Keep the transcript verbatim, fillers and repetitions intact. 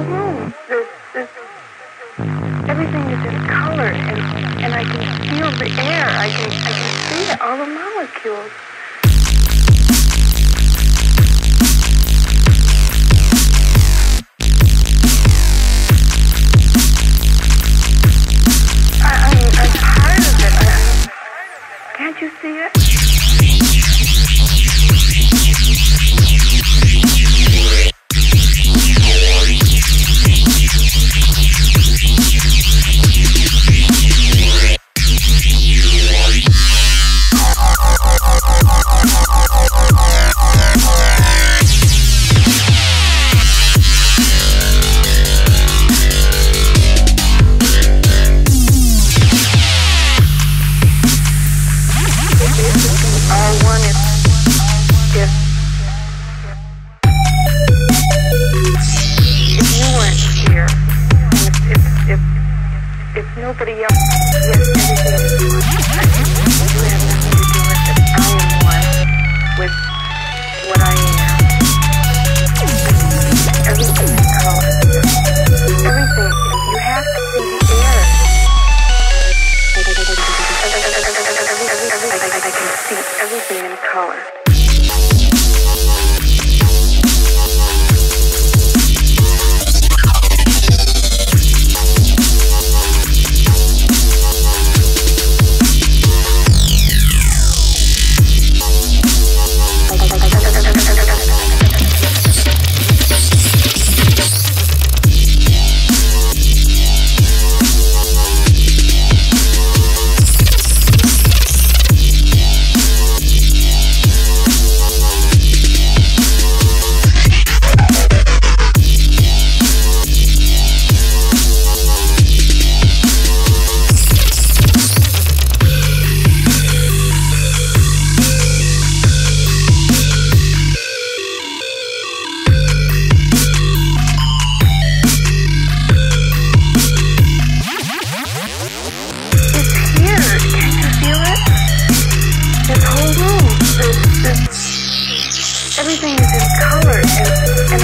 whole room. There's, there's, everything is in color, and, and I can feel the air. I can, I can see all the molecules. I, I'm, I'm part of it. I, can't you see it? Nobody else, yes, everything is one. I think you have nothing to do with it. I am one with what I am. Everything is color. Everything, you have to see the air. I can see everything in color. Everything is in color, and, and